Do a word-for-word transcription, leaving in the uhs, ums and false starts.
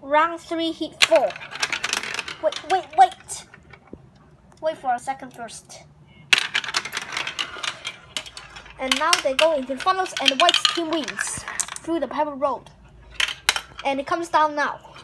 Round three, Heat four. Wait, wait, wait. Wait for a second first. And now they go into the finals, and the white team wins through the pebble road. And it comes down now.